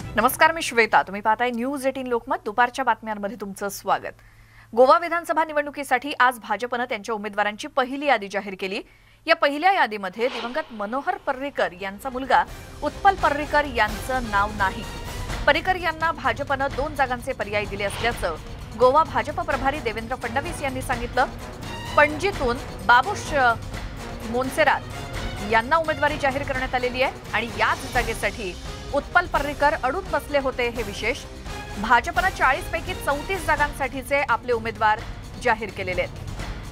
नमस्कार, मी श्वेता. तुम्ही पाहताय न्यूज 18 लोकमत. दुपारच्या बातम्यांमध्ये तुमचं स्वागत. गोवा विधानसभा निवडणुकीसाठी आज भाजपने त्यांच्या उमेदवारांची पहिली यादी जाहीर केली. या पहिल्या यादीमध्ये दिवंगत मनोहर पर्रीकर यांचा मुलगा उत्पल पर्रीकर यांचं नाव नाही. पर्रीकर यांना भाजपने 2 जागांचे पर्याय दिले असल्याचं गोवा भाजप प्रभारी देवेंद्र फडणवीस यांनी सांगितलं. पणजीतून बाबुश मोन्सेरात यांना उमेदवारी जाहीर करण्यात आलेली आहे आणि याच जागेसाठी उत्पल पर्रीकर अडून बसले होते. हे विशेष. भाजपने 40 पैकी 34 जागांसाठीचे आपले उमेदवार जाहीर केलेले आहेत.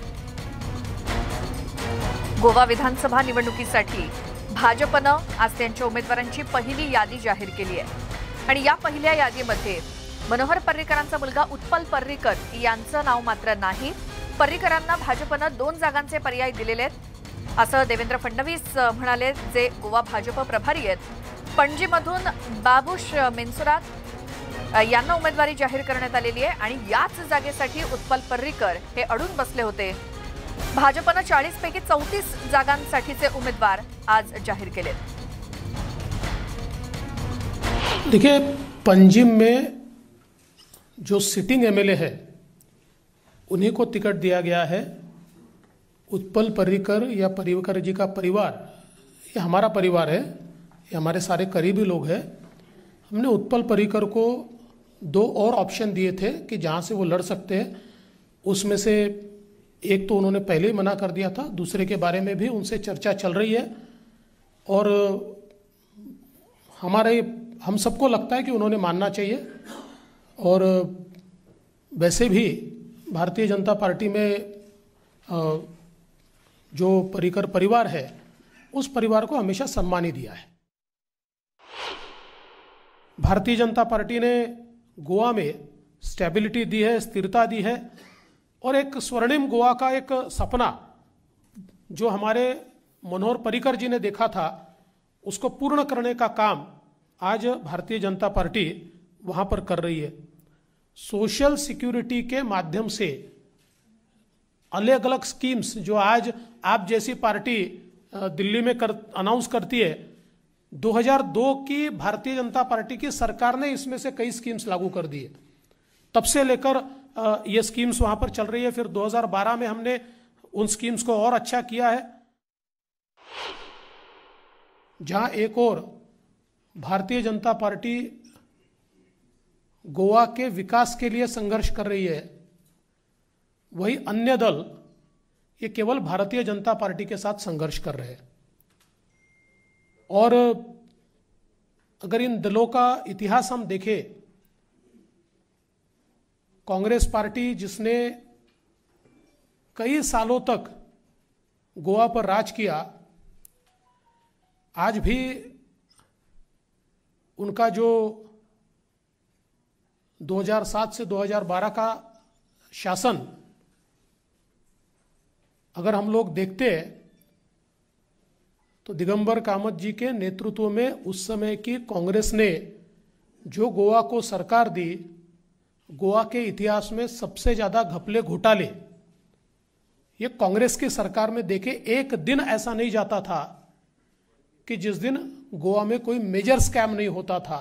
गोवा विधानसभा निवडणुकीसाठी भाजपने आज त्यांच्या उमेदवारांची पहिली यादी जाहीर केली आहे आणि या पहिल्या यादीमध्ये मनोहर पर्रीकरांचा मुलगा उत्पल पर्रीकर यांचं नाव मात्र नाही. पर्रीकरांना भाजपने 2 जागांचे पर्याय दिलेले आहेत असं देवेंद्र फडणवीस म्हणाले, जे गोवा भाजप प्रभारी आहेत. पणजीमधून बाबुश मेन्सुरात यांना उमेदवारी जाहीर करण्यात आलेली आहे आणि याच जागेसाठी उत्पल पर्रीकर हे अडून बसले होते. भाजपने 40 पैकी 34 जागांसाठीचे उमेदवार आज जाहीर केले. देखिए, पंजिम में जो सिटिंग एमएलए है उन्हीं को टिकट दिया गया है. उत्पल पर्रीकर या पर्रीकर जी का परिवार, ये हमारा परिवार है, ये हमारे सारे करीबी लोग हैं. हमने उत्पल पर्रीकर को 2 और ऑप्शन दिए थे कि जहाँ से वो लड़ सकते हैं. उसमें से एक तो उन्होंने पहले ही मना कर दिया था, दूसरे के बारे में भी उनसे चर्चा चल रही है और हम सबको लगता है कि उन्होंने मानना चाहिए. और वैसे भी भारतीय जनता पार्टी में जो पर्रीकर परिवार है उस परिवार को हमेशा सम्मान ही दिया है. भारतीय जनता पार्टी ने गोवा में स्टेबिलिटी दी है, स्थिरता दी है और एक स्वर्णिम गोवा का एक सपना जो हमारे मनोहर पर्रीकर जी ने देखा था उसको पूर्ण करने का काम आज भारतीय जनता पार्टी वहाँ पर कर रही है. सोशल सिक्योरिटी के माध्यम से अलग अलग स्कीम्स जो आज आप जैसी पार्टी दिल्ली में अनाउंस करती है, 2002 की भारतीय जनता पार्टी की सरकार ने इसमें से कई स्कीम्स लागू कर दी है. तब से लेकर ये स्कीम्स वहां पर चल रही है. फिर 2012 में हमने उन स्कीम्स को और अच्छा किया है. जहां एक और भारतीय जनता पार्टी गोवा के विकास के लिए संघर्ष कर रही है, वही अन्य दल ये केवल भारतीय जनता पार्टी के साथ संघर्ष कर रहे हैं. और अगर इन दलों का इतिहास हम देखें, कांग्रेस पार्टी जिसने कई सालों तक गोवा पर राज किया, आज भी उनका जो 2007 से 2012 का शासन अगर हम लोग देखते हैं तो दिगंबर कामत जी के नेतृत्व में उस समय की कांग्रेस ने जो गोवा को सरकार दी, गोवा के इतिहास में सबसे ज्यादा घपले घोटाले ये कांग्रेस की सरकार में देखे. एक दिन ऐसा नहीं जाता था कि जिस दिन गोवा में कोई मेजर स्कैम नहीं होता था.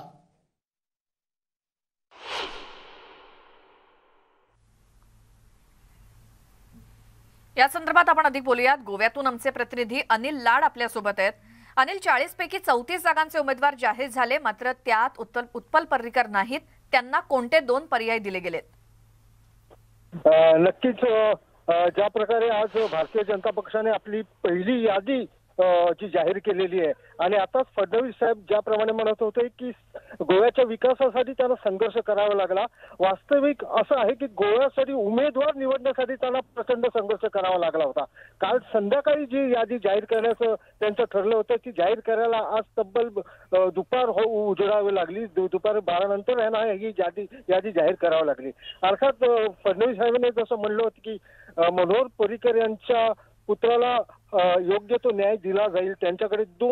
या संदर्भात आपण अधिक बोलूयात. गोव्यातून आमचे प्रतिनिधी अनिल लाड आपल्या सोबत आहेत. अनिल, 40 पैकी 34 जागांचे उमेदवार जाहीर झाले, मात्र त्यात उत्पल पर्रीकर नाहीत. त्यांना कोणते 2 पर्याय दिले गेलेत? नक्कीच ज्या प्रकारे आज भारतीय जनता पक्षाने आपली पहिली यादी जी जाहीर केलेली आहे आणि आताच फडणवीस साहेब ज्याप्रमाणे म्हणत होते की गोव्याच्या विकासासाठी त्यांना संघर्ष करावा लागला, वास्तविक असं आहे की गोव्यासाठी उमेदवार निवडण्यासाठी त्यांना प्रचंड संघर्ष करावा लागला होता. काल संध्याकाळी जी यादी जाहीर करण्याचं त्यांचं ठरलं होतं ती जाहीर करायला आज तब्बल दुपार उजडावी लागली. दुपारी 12 नंतर यांना ही यादी जाहीर करावी लागली. अर्थात फडणवीस साहेबांनी जसं म्हणलं होतं की मनोहर पर्रीकर यांच्या पुत्राला योग्य तो न्याय दिला जाईल, त्यांच्याकडे 2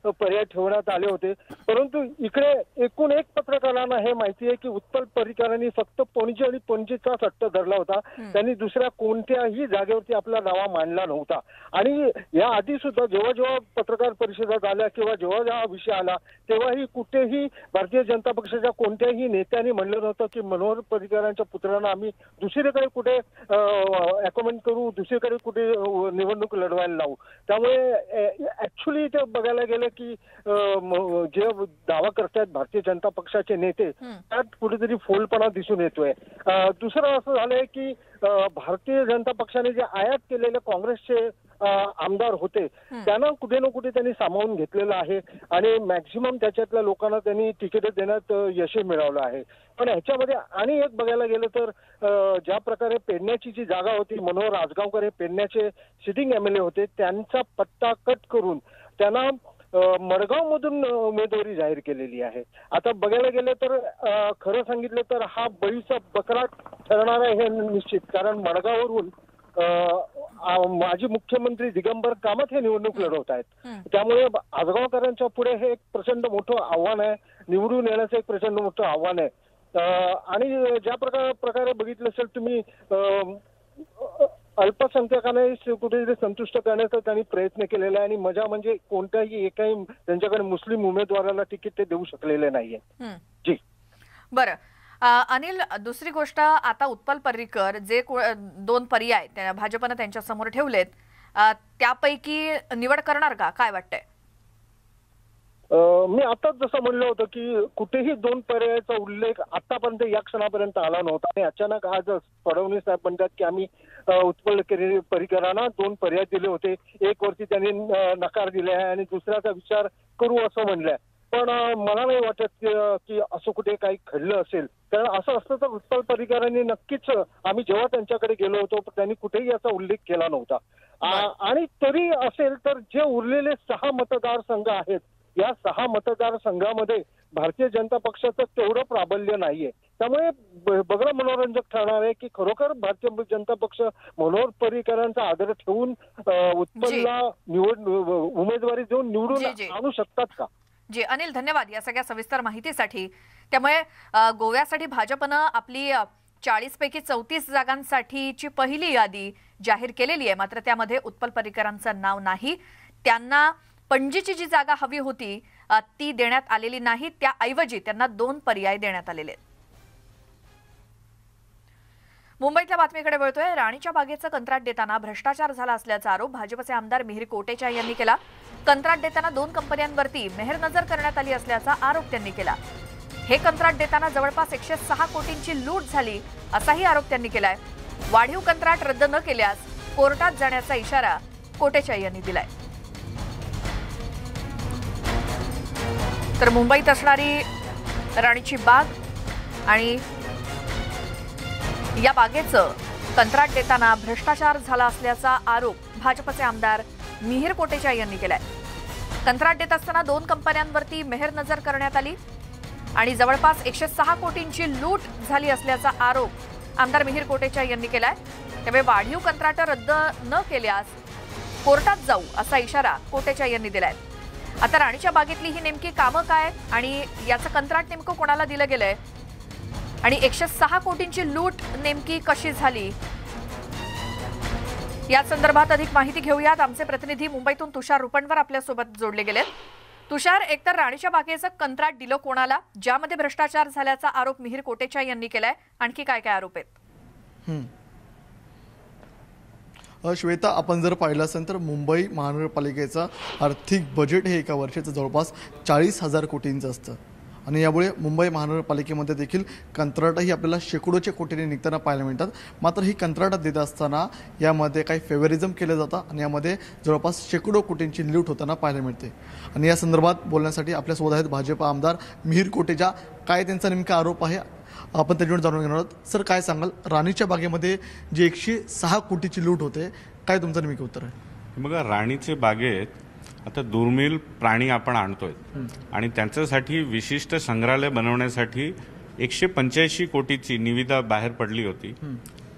पर्याय ठेवण्यात आले होते. परंतु इकडे एकूण एक पत्रकारांना हे माहिती आहे की उत्पल पर्रीकरांनी फक्त पणजी आणि पणजीचा सट्टा धरला होता. त्यांनी दुसऱ्या कोणत्याही जागेवरती आपला दावा मांडला नव्हता. आणि या आधी सुद्धा जेव्हा जेव्हा पत्रकार परिषदा झाल्या किंवा जेव्हा जेव्हा विषय आला तेव्हाही कुठेही भारतीय जनता पक्षाच्या कोणत्याही नेत्यांनी म्हणलं नव्हतं की मनोहर पर्रीकरांच्या पुत्रांना आम्ही दुसरीकडे कुठे अकॉमेंट करू, दुसरीकडे कुठे निवडणूक लढवायला लावू. त्यामुळे ऍक्च्युली ते बघायला गेलं की जे दावा करतायत भारतीय जनता पक्षाचे नेते त्यात कुठेतरी फोलपणा दिसून येतोय. दुसरं असं झालंय की भारतीय जनता पक्षाने जे आयात केलेले काँग्रेसचे आमदार होते त्यांना कुठे ना कुठे त्यांनी सामावून घेतलेलं आहे आणि मॅक्झिमम त्याच्यातल्या लोकांना त्यांनी तिकीट देण्यात यश मिळवलं आहे. पण ह्याच्यामध्ये आणि एक बघायला गेलं तर ज्या प्रकारे पेडण्याची जी जागा होती, मनोहर राजगावकर हे पेडण्याचे सिटिंग MLA होते, त्यांचा पत्ता कट करून त्यांना मडगाव मधून उमेदवारी जाहीर केलेली आहे. आता बघायला गेलं तर खरं सांगितलं तर हा बळीचा बकरा ठरणार आहे हे निश्चित. कारण मडगाववरून माजी मुख्यमंत्री दिगंबर कामत हे निवडणूक लढवत आहेत. त्यामुळे आजगावकरांच्या पुढे हे एक प्रचंड मोठं आव्हान आहे, निवडून येण्याचं एक प्रचंड मोठं आव्हान आहे. आणि ज्या प्रकारे बघितलं असेल तुम्ही अल्पसंख्याकांना कुठेतरी संतुष्ट करण्याचा त्यांनी प्रयत्न केलेला आहे आणि मजा म्हणजे कोणत्याही एकाही त्यांच्याकडे मुस्लिम उमेदवाराला तिकीट ते देऊ शकलेले नाहीये. जी बरं अनिल, दुसरी गोष्ट, आता उत्पल पर्रीकर जे दोन पर्याय भाजपनं त्यांच्या समोर ठेवलेत त्यापैकी निवड करणार का, काय वाटतंय? मी आताच जसं म्हणलं होतं की कुठेही दोन पर्यायाचा उल्लेख आतापर्यंत या क्षणापर्यंत आला नव्हता आणि अचानक आज फडणवीस साहेब म्हणतात की आम्ही उत्पल पर्रीकरांना दोन पर्याय दिले होते. एक वरती त्यांनी नकार दिले आहे आणि दुसऱ्याचा विचार करू असं म्हणलंय. पण मला नाही वाटत की असं कुठे काही घडलं असेल. कारण असं असतं तर उत्पल पर्रीकरांनी नक्कीच, आम्ही जेव्हा त्यांच्याकडे गेलो होतो त्यांनी कुठेही याचा उल्लेख केला नव्हता. आणि तरी असेल तर जे उरलेले 6 मतदारसंघ आहेत, या 6 मतदारसंघामध्ये भारतीय जनता पक्षाचं तेवढं प्राबल्य नाहीये. त्यामुळे बघणं मनोरंजक ठरणार आहे की खरोखर भारतीय जनता पक्ष मनोहर पर्रीकरांचा आदर ठेवून उत्पलला उमेदवारी देऊन निवडून आणू शकतात का? जी अनिल, धन्यवाद या सगळ्या सविस्तर माहितीसाठी. त्यामुळे गोव्यासाठी भाजपनं आपली 40 पैकी 34 जागांसाठीची पहिली यादी जाहीर केलेली आहे. मात्र त्यामध्ये उत्पल पर्रीकरांचं नाव नाही. त्यांना पणजीची जी जागा हवी होती ती देण्यात आलेली नाही. त्याऐवजी त्यांना 2 पर्याय देण्यात आलेले आहेत. मुंबईतल्या बातमीकडे वळतोय. राणीच्या बागेचं कंत्राट देताना भ्रष्टाचार झाला असल्याचा आरोप भाजपचे आमदार मिहिर कोटेचा यांनी केला. कंत्राट देताना 2 कंपन्यांवरती मेहरनजर करण्यात आली असल्याचा आरोप त्यांनी केला. हे कंत्राट देताना जवळपास 106 कोटींची लूट झाली असाही आरोप त्यांनी केलाय. वाढीव कंत्राट रद्द न केल्यास कोर्टात जाण्याचा इशारा कोटेचा यांनी दिलाय. तर मुंबईत असणारी राणीची बाग आणि या बागेचं कंत्राट देताना भ्रष्टाचार झाला असल्याचा आरोप भाजपचे आमदार मिहिर कोटेचा यांनी केलाय. कंत्राट देत असताना 2 कंपन्यांवरती मेहरनजर करण्यात आली आणि जवळपास 106 कोटींची लूट झाली असल्याचा आरोप आमदार मिहिर कोटेचा यांनी केलाय. त्यामुळे वाढीव कंत्राट रद्द न केल्यास कोर्टात जाऊ असा इशारा कोटेचा यांनी दिलाय. आता राणीच्या बागेतली ही नेमकी कामं काय आणि याचं कंत्राट नेमकं कोणाला दिलं गेलंय आणि 106 कोटींची लूट नेमकी कशी झाली या संदर्भात अधिक माहिती घेऊयात. आमचे प्रतिनिधी मुंबईतून तुषार रुपणवर आपल्यासोबत जोडले गेलेत. तुषार, एकतर राणीच्या बागेचं कंत्राट दिलं कोणाला, ज्यामध्ये भ्रष्टाचार झाल्याचा आरोप मिहिर कोटेचा यांनी केलाय, आणखी काय काय आरोप आहेत? श्वेता, आपण जर पाहिलं असेल तर मुंबई महानगरपालिकेचं आर्थिक बजेट हे एका वर्षाचं जवळपास 40,000 कोटींचं असतं आणि यामुळे मुंबई महानगरपालिकेमध्ये देखील कंत्राटही आपल्याला शेकडोचे कोटींनी निघताना पाहायला मिळतात. मात्र ही कंत्राट देत असताना यामध्ये काही फेवरिझम केलं जातं आणि यामध्ये जवळपास शेकडो कोटींची लूट होताना पाहायला मिळते. आणि या संदर्भात बोलण्यासाठी आपल्यासोबत आहेत भाजप आमदार मिहिर कोटेचा. काय त्यांचा नेमका आरोप आहे आपण त्याच्यावर जाणून घेणार आहोत. सर, काय सांगाल, राणीच्या बागेमध्ये जी 106 कोटीची लूट होते, काय तुमचं नेमकं उत्तर आहे? बघा, राणीच्या बागेत आता दुर्मिळ प्राणी आपण आणतोय आणि त्यांच्यासाठी विशिष्ट संग्रहालय बनवण्यासाठी 185 कोटीची निविदा बाहेर पडली होती.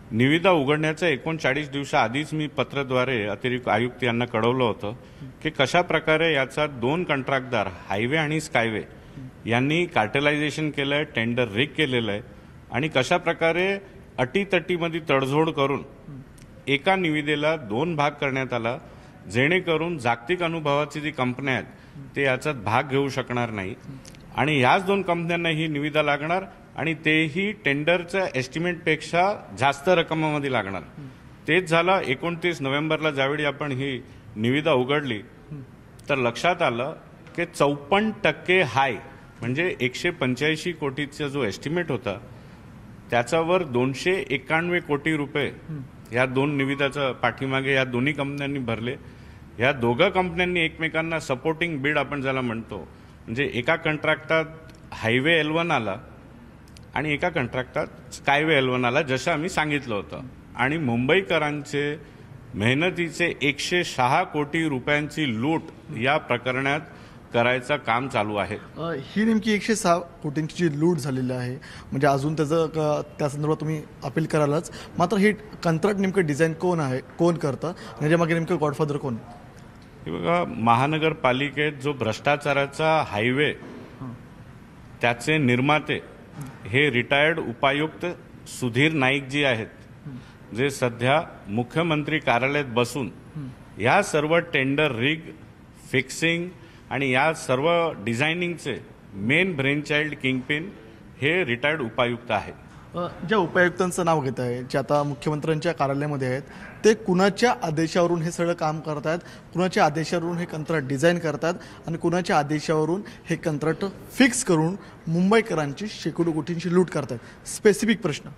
निविदा उघडण्याच्या 39 दिवसाआधीच मी पत्राद्वारे अतिरिक्त आयुक्त यांना कळवलं होतं की कशा प्रकारे याचा 2 कंत्राटदार हायवे आणि स्कायवे यांनी कार्टेलायझेशन केलंय, टेंडर रिग केलेलं आहे आणि कशा प्रकारे अटीतटीमध्ये तडजोड करून एका निविदेला 2 भाग करण्यात आला, जेणेकरून जागतिक अनुभवाची जी कंपन्या आहेत ते याच्यात भाग घेऊ शकणार नाही आणि याच 2 कंपन्यांना ही निविदा लागणार आणि तेही टेंडरच्या एस्टिमेटपेक्षा जास्त रकमामध्ये लागणार. तेच झालं 29 नोव्हेंबरला ज्यावेळी आपण ही निविदा उघडली तर लक्षात आलं की 54% हाय म्हणजे 185 कोटीचा जो एस्टिमेट होता त्याच्यावर 291 कोटी रुपये या 2 निविदाच्या पाठीमागे या दोन्ही कंपन्यांनी भरले. या दोघा कंपन्यांनी एकमेकांना सपोर्टिंग बिड आपण ज्याला म्हणतो, म्हणजे एका कंत्राक्टात हायवे L1 आला आणि एका कंत्राक्टात स्कायवे L1 आला, जसं आम्ही सांगितलं होतं. आणि मुंबईकरांचे मेहनतीचे 106 कोटी रुपयांची लूट या प्रकरणात करायचं काम चालू आहे. ही नेमकी 106 कोटींची जी लूट झालेली आहे, म्हणजे अजून त्याचं त्या संदर्भात तुम्ही अपील करालच, मात्र हे कंत्राट नेमकं डिझाईन कोण आहे, कोण करतं आणि त्याच्यामागे नेमकं गॉडफादर कोण? हे बघा, महानगरपालिकेत जो भ्रष्टाचाराचा हायवे त्याचे निर्माते हे रिटायर्ड उपायुक्त सुधीर नाईक जी आहेत, जे सध्या मुख्यमंत्री कार्यालयात बसून या सर्व टेंडर रिग, फिक्सिंग आणि या सर्व डिझायनिंगचे मेन ब्रेनचाइल्ड किंगपिन हे रिटायर्ड उपायुक्त आहेत. ज्या उपायुक्तांचं नाव घेत आहे, जे आता मुख्यमंत्र्यांच्या कार्यालयामध्ये आहेत, ते कुणाच्या आदेशावरून हे सगळं काम करत आहेत, कुणाच्या आदेशावरून हे कंत्राट डिझाईन करतात आणि कुणाच्या आदेशावरून हे कंत्राट फिक्स करून मुंबईकरांची शेकडो कोटींची लूट करतात? स्पेसिफिक प्रश्न,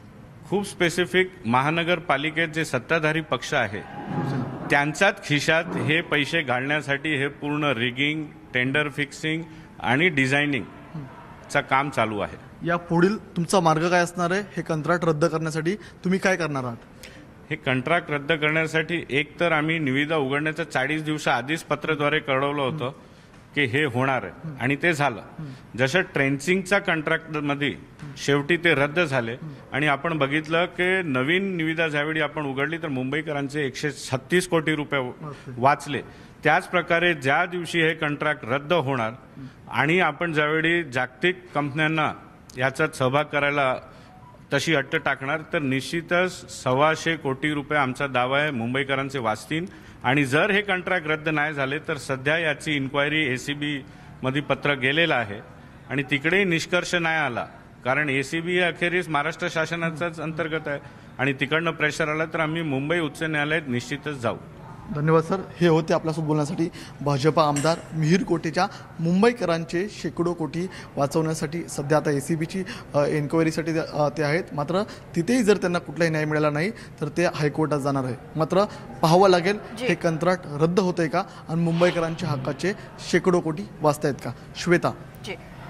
खूप स्पेसिफिक. महानगरपालिकेत जे सत्ताधारी पक्ष आहे त्यांच्याच खिशात हे पैसे घालण्यासाठी हे पूर्ण रिगिंग, टेंडर फिक्सिंग आणि डिझायनिंगचं काम चालू आहे. या पुढील तुमचा मार्ग काय असणार आहे? हे कंत्राट रद्द करण्यासाठी तुम्ही काय करणार आहात? हे कंत्राट रद्द करण्यासाठी एक तर आम्ही निविदा उघडण्याच्या 40 दिवसाआधीच पत्राद्वारे कळवलं होतं की हे होणार आहे आणि ते झालं. जसं ट्रेन्सिंगच्या कंत्राक्टमध्ये शेवटी ते रद्द झाले आणि आपण बघितलं की नवीन निविदा ज्यावेळी आपण उघडली तर मुंबईकरांचे 136 कोटी रुपये वाचले. त्याच प्रकारे ज्या दिवशी हे कंत्राट रद्द होणार आणि आपण ज्यावेळी जागतिक कंपन्यांना याच्यात सहभाग करायला तशी अट्ट टाकणार तर निश्चितच 125 कोटी रुपये आमचा दावा आहे मुंबईकरांचे वाचतील. आणि जर हे कंत्राट रद्द नाही झाले तर सध्या याची इन्क्वायरी ACB मध्ये पत्र गेलेलं आहे आणि तिकडेही निष्कर्ष नाही आला, कारण ACB अखेरीस महाराष्ट्र शासनाचाच अंतर्गत आहे आणि तिकडनं प्रेशर आला तर आम्ही मुंबई उच्च न्यायालयात निश्चितच जाऊ. धन्यवाद सर. हे होते आपल्यासोबत बोलण्यासाठी भाजपा आमदार मिहीर कोटेच्या. मुंबईकरांचे शेकडो कोटी वाचवण्यासाठी सध्या आता ACBची एन्क्वायरीसाठी ते आहेत, मात्र तिथेही जर त्यांना कुठलाही न्याय मिळाला नाही तर ते हायकोर्टात जाणार आहे. मात्र पाहावं लागेल हे कंत्राट रद्द होतंय का आणि मुंबईकरांच्या हक्काचे शेकडो कोटी वाचतायत का. श्वेता. जी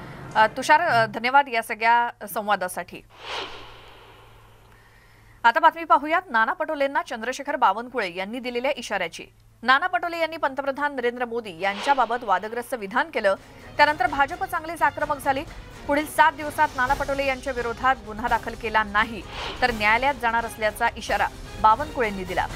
तुषार, धन्यवाद या सगळ्या संवादासाठी. आता बातमी पाहूयात नाना पटोलेंना चंद्रशेखर बावनकुळे यांनी दिलेल्या इशाऱ्याची. नाना पटोले यांनी पंतप्रधान नरेंद्र मोदी यांच्याबाबत वादग्रस्त विधान केलं. त्यानंतर भाजप चांगलीच आक्रमक झाली. पुढील 7 दिवसात नाना पटोले यांच्या विरोधात गुन्हा दाखल केला नाही तर न्यायालयात जाणार असल्याचा इशारा बावनकुळेंनी दिला.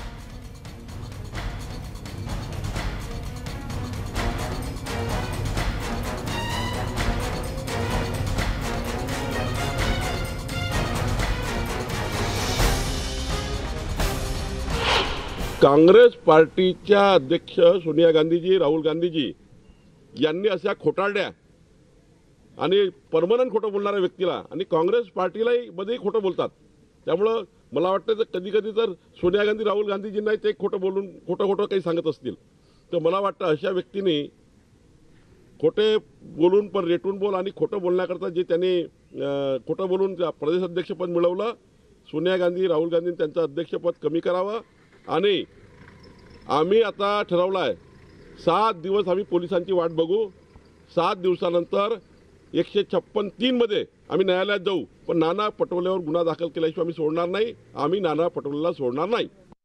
काँग्रेस पार्टीच्या अध्यक्ष सोनिया गांधीजी, राहुल गांधीजी यांनी अशा खोटारड्या आणि परमनंट खोटं बोलणाऱ्या व्यक्तीला आणि काँग्रेस पार्टीलाही मध्येही खोटं बोलतात. त्यामुळं मला वाटतं तर कधी कधी तर सोनिया गांधी, राहुल गांधीजींनाही ते खोटं बोलून खोटं काही सांगत असतील तर मला वाटतं अशा व्यक्तींनी खोटे बोलून पण रेटून बोल आणि खोटं बोलण्याकरता जे त्यांनी खोटं बोलून प्रदेश अध्यक्षपद मिळवलं, सोनिया गांधी, राहुल गांधींनी त्यांचं अध्यक्षपद कमी करावं. आणि आम्ही आता ठरवलं आहे 7 दिवस आम्ही पोलिसांची वाट बघू. 7 दिवसानंतर 156(3) मध्ये आम्ही न्यायालयात जाऊ, पण नाना पटोलेवर गुन्हा दाखल केल्याशिवाय आम्ही सोडणार नाही. आम्ही नाना पटोलेला सोडणार नाही.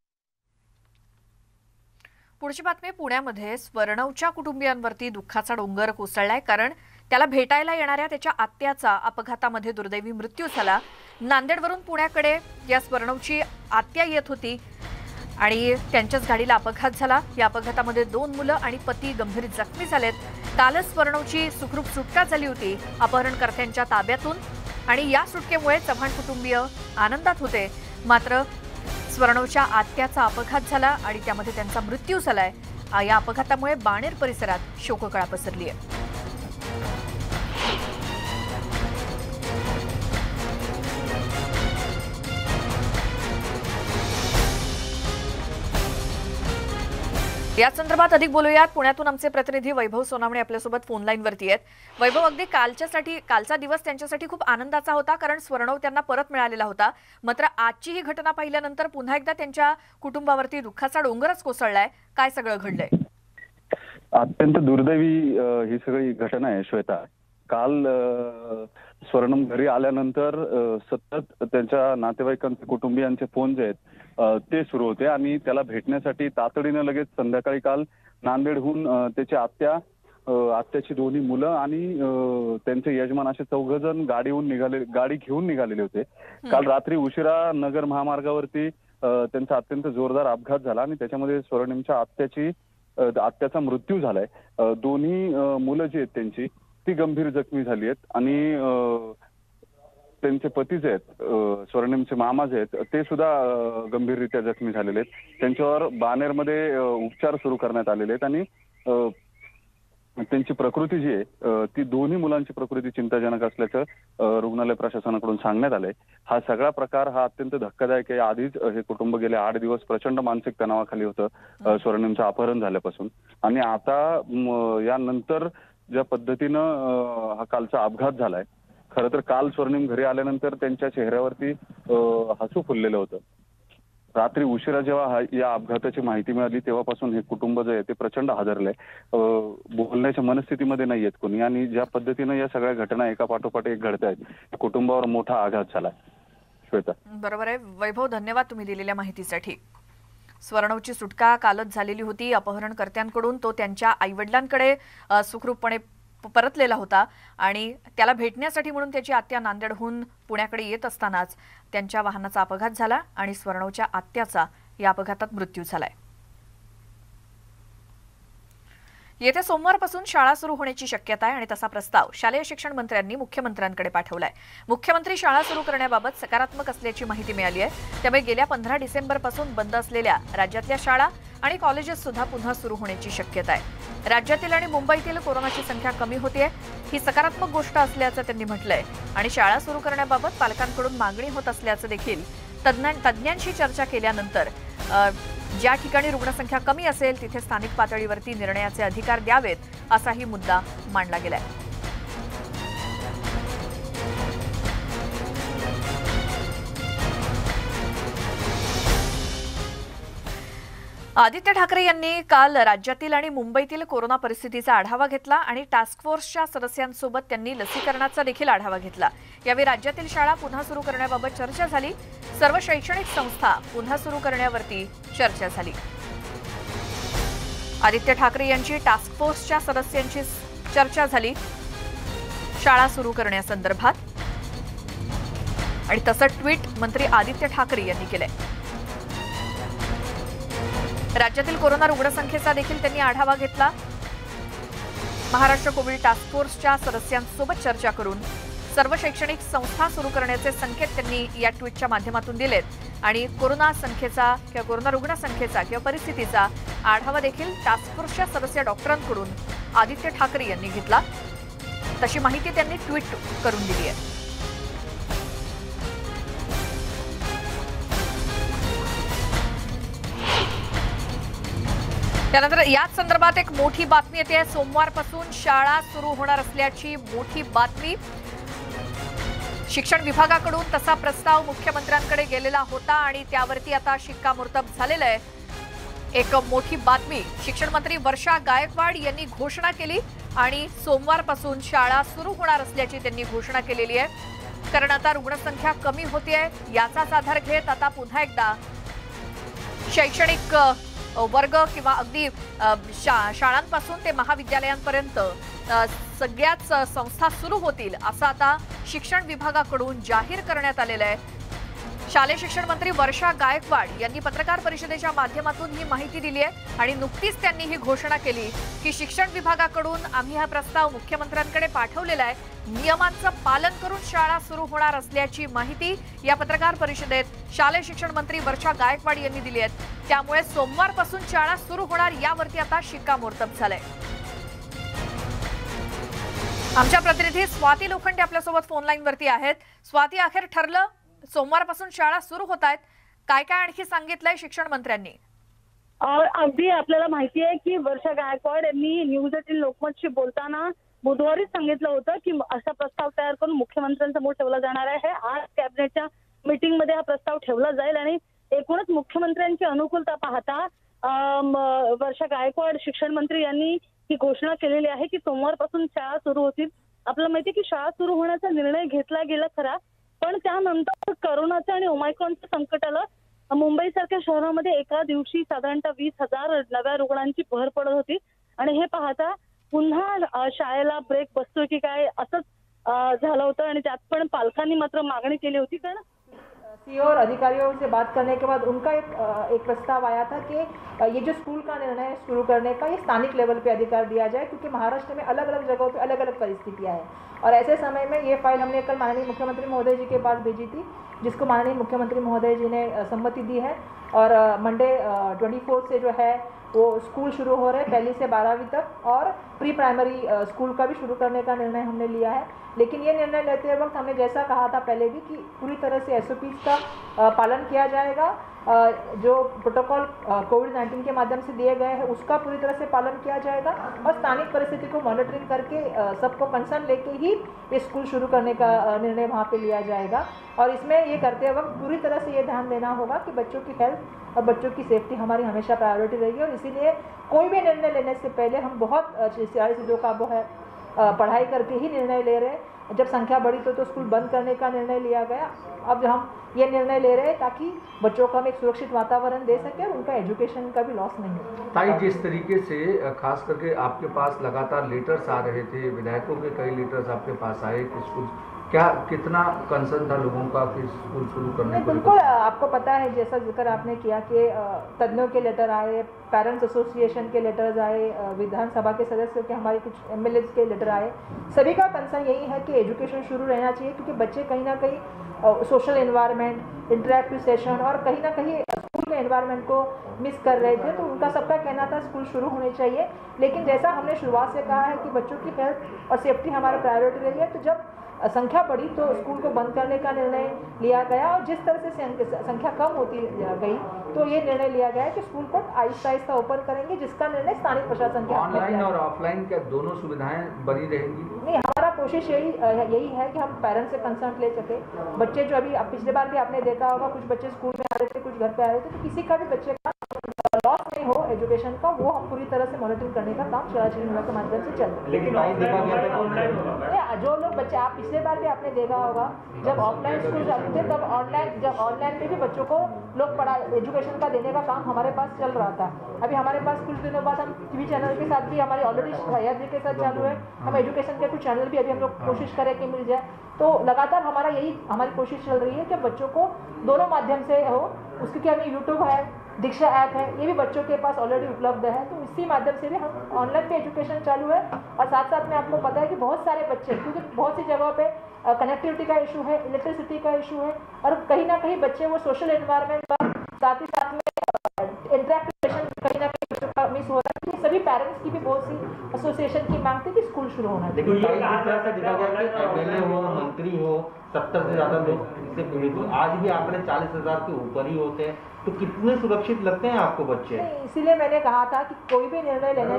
पुढची बातमी. पुण्यामध्ये स्वर्णवच्या कुटुंबियांवरती दुःखाचा डोंगर कोसळलाय, कारण त्याला भेटायला येणाऱ्या त्याच्या आत्याचा अपघातामध्ये दुर्दैवी मृत्यू झाला. नांदेडवरून पुण्याकडे या स्वर्णवची आत्या येत होती आणि त्यांच्याच गाडीला अपघात झाला। या अपघातामध्ये 2 मुलं आणि पती गंभीर जखमी झालेत। कालच स्वर्णवची सुखरूप सुटका झाली होती अपहरणकर्त्यांच्या ताब्यातून आणि या सुटकेमुळे चव्हाण कुटुंबीय आनंदात होते। मात्र स्वर्णवच्या आत्याचा अपघात झाला आणि त्यामध्ये त्यांचा मृत्यू झालाय। या अपघातामुळे बाणेर परिसरात शोककळा पसरली आहे। या संदर्भात अधिक बोलूयात। पुण्यातून आमचे प्रतिनिधी वैभव सोनावणे आपल्यासोबत फोन लाईनवरती आहेत। वैभव, अगदी कालचा दिवस त्यांच्यासाठी खूप आनंदाचा होता, कारण स्वर्णव त्यांना परत मिळालेला होता। मात्र आजची ही घटना पाहिल्यानंतर पुन्हा एकदा त्यांच्या कुटुंबावरती दुःखाचा डोंगरच कोसळलाय। काय सगळं घडलंय? अत्यंत दुर्दैवी ही सगळी घटना आहे श्वेता। काल स्वर्णम घरी आल्यानंतर सतत त्यांच्या नातेवाईकांचे कुटुंबियांचे फोन जे आहेत ते सुरू होते आणि त्याला भेटण्यासाठी तातडीनं लगेच संध्याकाळी काल नांदेडहून त्याची आत्याची 2 मुलं आणि त्यांचे यजमान असे 4 जण गाडी घेऊन निघालेले होते। काल रात्री उशिरा नगर महामार्गावरती त्यांचा अत्यंत जोरदार अपघात झाला आणि त्याच्यामध्ये स्वर्णिमच्या आत्याचा मृत्यू झालाय। दोन्ही मुलं जी आहेत त्यांची ती गंभीर जखमी झाली आहेत आणि त्यांचे पती जे आहेत स्वर्णिमचे मामा जे आहेत ते सुद्धा गंभीररित्या जखमी झालेले आहेत। त्यांच्यावर बाणेरमध्ये उपचार सुरू करण्यात आलेले आहेत आणि त्यांची प्रकृती जी आहे ती दोन्ही मुलांची प्रकृती चिंताजनक असल्याचं रुग्णालय प्रशासनाकडून सांगण्यात आलंय। हा सगळा प्रकार हा अत्यंत धक्कादायक आहे। आधीच हे कुटुंब गेले 8 दिवस प्रचंड मानसिक तणावाखाली होतं स्वर्णिमचं अपहरण झाल्यापासून आणि आता यानंतर ज्या पद्धतीनं हा कालचा अपघात झालाय, खरं तर काल स्वर्णिम घरी आल्यानंतर त्यांच्या चेहऱ्यावरती हसू फुललेलं होतं। रात्री उशिरा जेव्हा या अपघाताची माहिती मिळाली तेव्हापासून हे कुटुंब जे आहे ते प्रचंड हादरलंय, बोलण्याच्या मनस्थितीमध्ये नाही येत कोणी आणि ज्या पद्धतीनं या सगळ्या घटना एका पाठोपाठ एक घडतायत कुटुंबावर मोठा आघात झालाय। श्वेता, बरोबर आहे वैभव, धन्यवाद तुम्ही दिलेल्या माहितीसाठी। स्वर्णवची सुटका कालच झालेली होती अपहरणकर्त्यांकडून। तो त्यांच्या आईवडिलांकडे सुखरूपपणे परतलेला होता आणि त्याला भेटण्यासाठी म्हणून त्याची आत्या नांदेडहून पुण्याकडे येत असतानाच त्यांच्या वाहनाचा अपघात झाला आणि स्वर्णवच्या आत्याचा या अपघातात मृत्यू झालाय। येत्या सोमवारपासून शाळा सुरू होण्याची शक्यता आहे आणि तसा प्रस्ताव शालेय शिक्षण मंत्र्यांनी मुख्यमंत्र्यांकडे पाठवलाय। मुख्यमंत्री शाळा सुरू करण्याबाबत सकारात्मक असल्याची माहिती मिळाली आहे। त्यामुळे गेल्या 15 डिसेंबरपासून बंद असलेल्या राज्यातल्या शाळा आणि कॉलेजेस सुद्धा पुन्हा सुरू होण्याची शक्यता आहे। राज्यातील आणि मुंबईतील कोरोनाची संख्या कमी होतीये, ही सकारात्मक गोष्ट असल्याचं त्यांनी म्हटलंय आणि शाळा सुरू करण्याबाबत पालकांकडून मागणी होत असल्याचं देखील तज्ज्ञांशी चर्चा केल्यानंतर ज्या ठिकाणी रुग्णसंख्या कमी असेल तिथे स्थानिक पातळीवरती निर्णयाचे अधिकार द्यावेत असाही मुद्दा मांडला गेलाय। आदित्य ठाकरे यांनी काल राज्यातील आणि मुंबईतील कोरोना परिस्थितीचा आढावा घेतला आणि टास्क फोर्सच्या सदस्यांसोबत त्यांनी लसीकरणाचा देखील आढावा घेतला। यावेळी राज्यातील शाळा पुन्हा सुरू करण्याबाबत चर्चा झाली। सर्व शैक्षणिक संस्था पुन्हा सुरू करण्यावरती चर्चा झाली। आदित्य ठाकरे यांची टास्क फोर्सच्या सदस्यांची चर्चा झाली शाळा सुरू करण्यासंदर्भात आणि तसं ट्विट मंत्री आदित्य ठाकरे यांनी केलंय। राज्यातील कोरोना रुग्णसंख्येचा देखील त्यांनी आढावा घेतला। महाराष्ट्र कोविड टास्क फोर्सच्या सदस्यांसोबत चर्चा करून सर्व शैक्षणिक संस्था सुरू करण्याचे संकेत त्यांनी या ट्विटच्या माध्यमातून दिलेत आणि कोरोना रुग्णसंख्येचा किंवा परिस्थितीचा आढावा देखील टास्क फोर्सच्या सदस्य डॉक्टरांकडून आदित्य ठाकरे यांनी घेतला। तशी माहिती त्यांनी ट्विट करून दिली आहे। त्यानंतर याच संदर्भात एक मोठी बातमी येते। सोमवारपासून शाळा सुरू होणार असल्याची मोठी बातमी। शिक्षण विभागाकडून तसा प्रस्ताव मुख्यमंत्र्यांकडे गेलेला होता आणि त्यावरती आता शिक्कामोर्तब झालेलं आहे। एक मोठी बातमी, शिक्षण मंत्री वर्षा गायकवाड यांनी घोषणा केली आणि सोमवारपासून शाळा सुरू होणार असल्याची त्यांनी घोषणा केलेली आहे। कारण आता रुग्णसंख्या कमी होतीये, याचाच आधार घेत आता पुन्हा एकदा शैक्षणिक वर्ग किंवा अगदी शाळांपासून ते महाविद्यालयांपर्यंत सगळ्याच संस्था सुरू होतील असं आता शिक्षण विभागाकडून जाहीर करण्यात आलेलं आहे। शालेय शिक्षण मंत्री वर्षा गायकवाड यांनी पत्रकार परिषदेच्या माध्यमातून ही माहिती दिली आहे आणि नुकतीच त्यांनी ही घोषणा केली की शिक्षण विभागाकडून आम्ही हा प्रस्ताव मुख्यमंत्र्यांकडे पाठवलेला आहे, नियमांचं पालन करून शाळा सुरू होणार असल्याची माहिती या पत्रकार परिषदेत शालेय शिक्षण मंत्री वर्षा गायकवाड यांनी दिली आहे। त्यामुळे सोमवारपासून शाळा सुरू होणार यावरती आता शिक्कामोर्तब झालंय। आमच्या प्रतिनिधी स्वाती लोखंडे आपल्यासोबत फोन लाईन वरती आहेत। स्वाती, अखेर ठरलं, सोमवारपासून शाळा सुरू होत आहेत, काय काय आणखी सांगितलंय शिक्षण मंत्र्यांनी? अगदी आपल्याला माहिती आहे की वर्षा गायकवाड यांनी न्यूज 18 लोकमतशी बोलताना बुधवारीच सांगितलं होतं की असा प्रस्ताव तयार करून मुख्यमंत्र्यांसमोर ठेवला जाणार आहे। आज कॅबिनेटच्या मीटिंगमध्ये हा प्रस्ताव ठेवला जाईल आणि एकूणच मुख्यमंत्र्यांची अनुकूलता पाहता वर्षा गायकवाड शिक्षण मंत्री यांनी ही घोषणा केलेली आहे की सोमवारपासून शाळा सुरू होतील। आपल्याला माहिती आहे की शाळा सुरू होण्याचा निर्णय घेतला गेला खरा, पण त्यानंतर करोनाचं आणि ओमायक्रॉनचं संकट आलं। मुंबईसारख्या शहरामध्ये एका दिवशी साधारणतः 20,000 नव्या रुग्णांची भर पडत होती आणि हे पाहता पुन्हा शाळेला ब्रेक बसतोय की काय असंच झालं होतं आणि त्यात पण पालकांनी मात्र मागणी केली होती। कारण सीईओ और अधिकारियों से बात करने के बाद उनका एक प्रस्ताव आया था कि ये जो स्कूल का निर्णय शुरू करने का ये स्थानिक लेवल पे अधिकार दिया जाए, क्योंकि महाराष्ट्र में अलग अलग जगहों पे अलग अलग परिस्थितियां हैं और ऐसे समय में ये फाइल हमने कल माननीय मुख्यमंत्री महोदय जी के पास भेजी थी, जिसको माननीय मुख्यमंत्री महोदय जी ने सम्मति दी है और मंडे 24 से जो है वो स्कूल शुरू हो रहे हैं, 1 से 12वीं तक, और प्री प्राइमरी स्कूल का भी शुरू करने का निर्णय हमने लिया है। लेकिन ये निर्णय लेते वक्त हमने जैसा कहा था पहले भी कि पूरी तरह से SOPs का पालन किया जाएगा, जो प्रोटोकॉल कोविड-19 के माध्यम से दिए गए हैं उसका पूरी तरह से पालन किया जाएगा और स्थानिक परिस्थिति को मॉनिटरिंग करके सबको कंसर्न लेके ही ये स्कूल शुरू करने का निर्णय वहाँ पे लिया जाएगा। और इसमें ये करते वक्त पूरी तरह से ये ध्यान देना होगा कि बच्चों की हेल्थ और बच्चों की सेफ्टी हमारी हमेशा प्रायोरिटी रहेगी और इसीलिए कोई भी निर्णय लेने से पहले हम बहुत सारी चीज़ों का वो है पढ़ाई करके ही निर्णय ले रहे हैं। जब संख्या बढ़ी तो स्कूल बंद करने का निर्णय लिया गया, अब हम ये निर्णय ले रहे हैं ताकि बच्चों को हम एक सुरक्षित वातावरण दे सके और उनका एजुकेशन का भी लॉस नहीं हो। ताई, जिस तरीके से खास करके आपके पास लगातार लेटर्स आ रहे थे, विधायकों के कई लेटर्स आपके पास आए कि स्कूल क्या कितना कंसर्न था लोगों का कि स्कूल शुरू करने को? बिल्कुल, आपको पता है जैसा जिक्र आपने किया कि तज्ञों के लेटर आए, पेरेंट्स एसोसिएशन के लेटर्स आए, विधानसभा के सदस्यों के, हमारे कुछ MLAs के लेटर आए। सभी का कंसर्न यही है कि एजुकेशन शुरू रहना चाहिए, क्योंकि बच्चे कहीं ना कहीं सोशल एनवायरनमेंट, इंटरेक्टिव सेशन और कहीं ना कहीं स्कूल के एनवायरनमेंट को मिस कर रहे थे। तो उनका सबका कहना था स्कूल शुरू होने चाहिए, लेकिन जैसा हमने शुरुआत से कहा है कि बच्चों की हेल्थ और सेफ्टी हमारी प्रायोरिटी रही है, तो जब संख्या बढ़ी तो स्कूल को बंद करने का निर्णय लिया गया और जिस तरह से संख्या कम होती गई तो ये निर्णय लिया गया कि स्कूल को आहिस्ता आहिस्ता ओपन करेंगे, जिसका निर्णय स्थानीय प्रशासन के ऑनलाइन और ऑफलाइन क्या दोनों सुविधाएं बनी रहेंगी? नहीं, हमारा कोशिश यही है कि हम पेरेंट्स से कंसर्न ले सके। बच्चे जो अभी पिछले बार भी आपने देखा होगा, कुछ बच्चे स्कूल में आ रहे थे, कुछ घर पे आ रहे थे, तो किसी का भी बच्चे का लॉस नहीं हो एजुकेशन का, वो हम पूरी तरह से मॉनिटरिंग करने का काम शराब विभाग के माध्यम से चल रहा है। लेकिन जो लोग बच्चे, आप पिछले बार भी आपने देखा होगा जब ऑफलाइन स्कूल जाते थे तब ऑनलाइन पे भी बच्चों को लोग एजुकेशन का देने का काम हमारे पास चल रहा था। अभी हमारे पास कुछ दिनों बाद हम TV चैनल के साथ भी हमारी ऑलरेडी सह्याद्री के साथ चालू है, हम एजुकेशन के कुछ चैनल भी अभी हम लोग कोशिश करें कि मिल जाए। तो लगातार हमारी कोशिश चल रही है कि बच्चों को दोनों माध्यम से हो, उसके कि हमें यूट्यूब है, दीक्षा ऐप है, ये भी बच्चों के पास ऑलरेडी उपलब्ध है, तो इसी माध्यम से भी हम ऑनलाइन पे एजुकेशन चालू है। और साथ साथ में आपको पता है कि बहुत सारे बच्चे, क्योंकि बहुत सी जगहों पे कनेक्टिविटी का इशू है, इलेक्ट्रिसिटी का इशू है और कहीं ना कहीं बच्चे वो सोशल एनवायरनमेंट का साथ ही साथ में इंटरेक्शन कहीं ना कहीं बच्चों का मिस हो रहा है। सभी पेरेंट्स की भी बहुत सी एसोसिएशन की मांग थी कि स्कूल शुरू होना चाहिए। देखो, ये जिस तरह से देखा गया कि MLA हो, मंत्री हो, 70 से ज़्यादा लोग इससे पीड़ित हो, आज भी आंकड़े 40,000 के ऊपर ही होते हैं, तो कितने सुरक्षित लगते हैं आपको बच्चे? इसीलिए मैंने कहा था कि कोई भी निर्णय लेने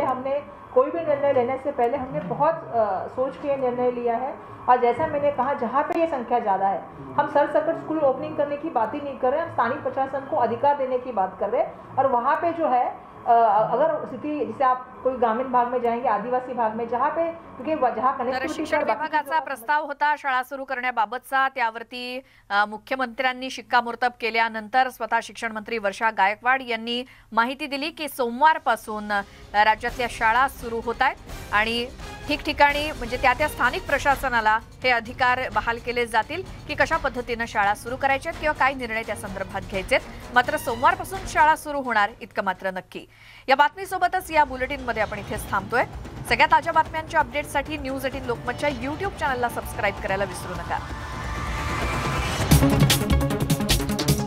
से पहले हमने बहुत सोच के निर्णय लिया है। और जैसा मैंने कहा, जहाँ पे ये संख्या ज़्यादा है, हम सरसकट स्कूल ओपनिंग करने की बात ही नहीं कर रहे हैं, हम स्थानीय प्रशासन को अधिकार देने की बात कर रहे हैं। और वहाँ पे जो है अगर स्थिति जैसे आप कोई ग्रामीण भाग में जाएंगे, आदिवासी भाग में, जहाँ पे क्योंकि जहाँ तर कनेक्टिव्हिटी शिक्षण विभागाचा प्रस्ताव होता शाळा सुरू करण्याबाबतचा, त्यावरती मुख्यमंत्र्यांनी शिक्कामोर्तब केल्यानंतर स्वतः शिक्षण मंत्री वर्षा गायकवाड यांनी माहिती दिली की सोमवारपासून राज्यातल्या शाळा सुरू होत आहेत आणि ठिकठिकाणी म्हणजे त्या स्थानिक प्रशासनाला हे अधिकार बहाल केले जातील की कशा पद्धतीने शाळा सुरू करायच्यात किंवा काय निर्णय त्या संदर्भात घ्यायचेत। मात्र सोमवारपासून शाळा सुरू होणार इतकं मात्र नक्की। या बातमीसोबतच या बुलेटिनमध्ये आपण इथेच थांबतोय। सगळ्या ताज्या बातम्यांच्या अपडेटसाठी न्यूज 18 लोकमतच्या YouTube चॅनलला सबस्क्राईब करायला विसरू नका।